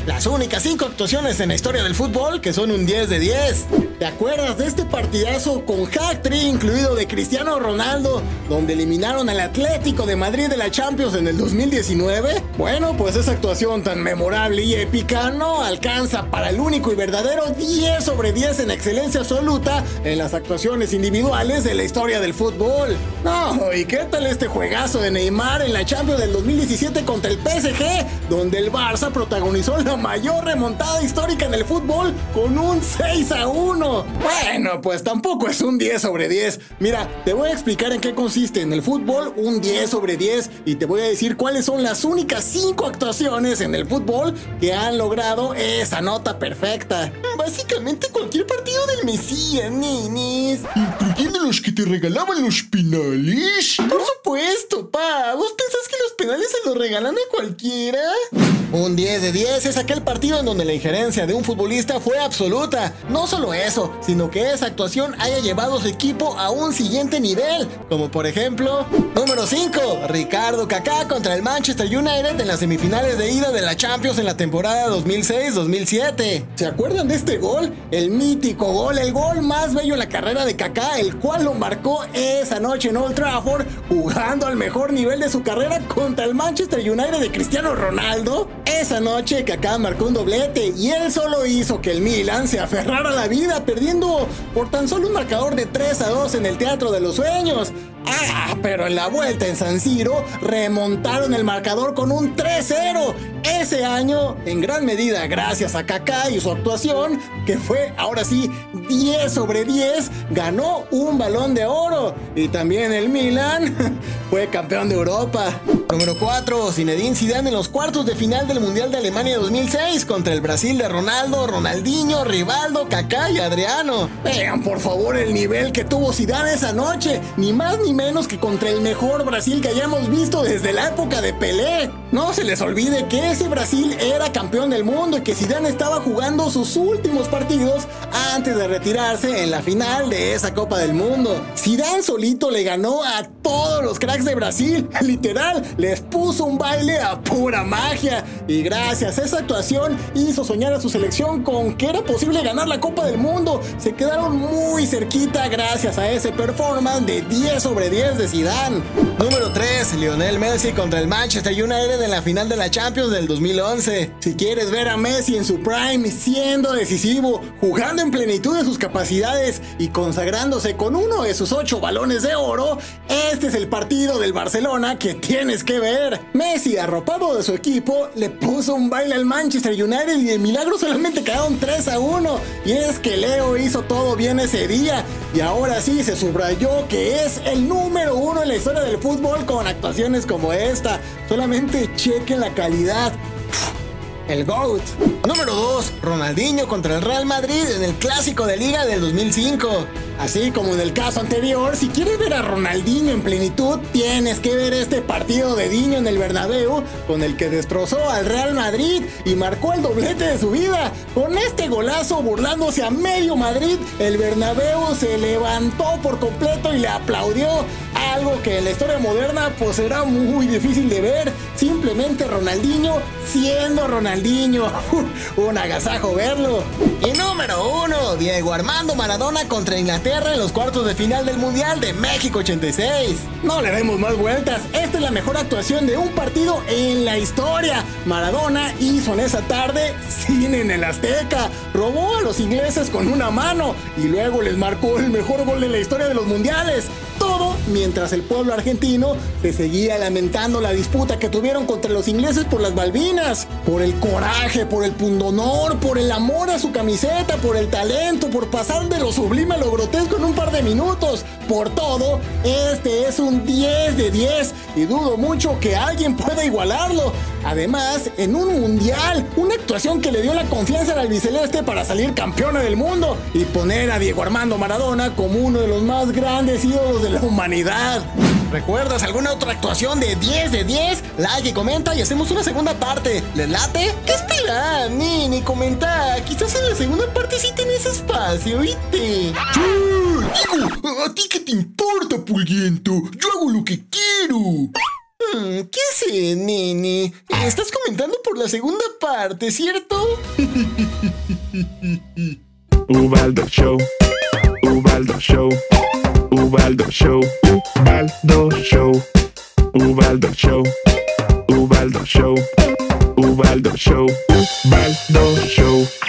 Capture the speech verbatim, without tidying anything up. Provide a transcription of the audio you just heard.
Las únicas cinco actuaciones en la historia del fútbol que son un diez de diez. ¿Te acuerdas de este partidazo con hat-trick incluido de Cristiano Ronaldo, donde eliminaron al Atlético de Madrid de la Champions en el dos mil diecinueve? Bueno, pues esa actuación tan memorable y épica no alcanza para el único y verdadero diez sobre diez en excelencia absoluta en las actuaciones individuales de la historia del fútbol. No, ¿y qué tal este juegazo de Neymar en la Champions del dos mil diecisiete contra el P S G, donde el Barça protagonizó la mayor remontada histórica en el fútbol con un seis a uno? Bueno, pues tampoco es un diez sobre diez. Mira, te voy a explicar en qué consiste en el fútbol un diez sobre diez y te voy a decir cuáles son las únicas cinco actuaciones en el fútbol que han logrado esa nota perfecta. Básicamente cualquier partido del Mesías, ninis. ¿Incluyendo los que te regalaban los penales? Por supuesto, pa. ¿Vos pensás que los penales se los regalan a cualquiera? Un diez de diez es aquel partido en donde la injerencia de un futbolista fue absoluta. No solo eso, sino que esa actuación haya llevado a su equipo a un siguiente nivel. Como por ejemplo, número cinco, Ricardo Kaká contra el Manchester United en las semifinales de ida de la Champions en la temporada dos mil seis dos mil siete. ¿Se acuerdan de este gol? El mítico gol, el gol más bello en la carrera de Kaká, el cual lo marcó esa noche en Old Trafford, jugando al mejor nivel de su carrera contra el Manchester United de Cristiano Ronaldo. Esa noche Kaká marcó un doblete y él solo hizo que el Milan se aferrara a la vida, perdiendo por tan solo un marcador de tres a dos en el Teatro de los Sueños. Ah, pero en la vuelta en San Siro remontaron el marcador con un tres cero. Ese año, en gran medida gracias a Kaká y su actuación, que fue ahora sí diez sobre diez, ganó un Balón de Oro. Y también el Milan fue campeón de Europa. Número cuatro, Zinedine Zidane en los cuartos de final del Mundial de Alemania dos mil seis contra el Brasil de Ronaldo, Ronaldinho, Rivaldo, Kaká y Adriano. Vean por favor el nivel que tuvo Zidane esa noche, ni más ni menos que contra el mejor Brasil que hayamos visto desde la época de Pelé. No se les olvide que ese Brasil era campeón del mundo y que Zidane estaba jugando sus últimos partidos antes de retirarse en la final de esa Copa del Mundo. Zidane solito le ganó a todos los cracks de Brasil, literal, les puso un baile a pura magia y gracias a esa actuación hizo soñar a su selección con que era posible ganar la Copa del Mundo. Se quedaron muy cerquita gracias a ese performance de diez sobre diez de Zidane. Número tres, Lionel Messi contra el Manchester United en la final de la Champions del dos mil once. Si quieres ver a Messi en su prime, siendo decisivo, jugando en plenitud de sus capacidades y consagrándose con uno de sus ocho balones de oro, este es el partido del Barcelona que tienes que ver. Messi, arropado de su equipo, le puso un baile al Manchester United y de milagro solamente quedaron tres a uno. Y es que Leo hizo todo bien ese día y ahora sí se subrayó que es el número uno en la historia del fútbol con actuaciones como esta. Solamente chequen la calidad. El GOAT. Número dos, Ronaldinho contra el Real Madrid en el Clásico de Liga del dos mil cinco. Así como en el caso anterior, si quieres ver a Ronaldinho en plenitud, tienes que ver este partido de Diño en el Bernabéu, con el que destrozó al Real Madrid y marcó el doblete de su vida. Con este golazo, burlándose a medio Madrid, el Bernabéu se levantó por completo y le aplaudió. Algo que en la historia moderna pues será muy difícil de ver. Simplemente Ronaldinho siendo Ronaldinho. Un agasajo verlo. Y número uno, Diego Armando Maradona contra Inglaterra en los cuartos de final del Mundial de México ochenta y seis. No le demos más vueltas. Esta es la mejor actuación de un partido en la historia. Maradona hizo en esa tarde cine en el Azteca. Robó a los ingleses con una mano y luego les marcó el mejor gol de la historia de los mundiales. Todo mientras el pueblo argentino se seguía lamentando la disputa que tuvieron contra los ingleses por las Malvinas. Por el coraje, por el pundonor, por el amor a su camiseta, por el talento, por pasar de lo sublime a lo grotesco en un par de minutos. Por todo, este es un diez de diez y dudo mucho que alguien pueda igualarlo. Además, en un mundial, una actuación que le dio la confianza al albiceleste para salir campeona del mundo y poner a Diego Armando Maradona como uno de los más grandes ídolos de la humanidad. ¿Recuerdas alguna otra actuación de diez de diez? Like y comenta y hacemos una segunda parte. ¿Les late? ¿Qué esperan? Ni, ni comenta. Quizás en la segunda parte sí tenés espacio, ¿viste? ¡Sí! Digo, ¿a ti qué te importa, Pulguiento? Yo hago lo que quiero. Hmm, ¿qué sé, nene? Estás comentando por la segunda parte, ¿cierto? Ubaldo Show, Ubaldo Show, Ubaldo Show, Ubaldo Show, Ubaldo Show, Ubaldo Show, Ubaldo Show, Ubaldo Show.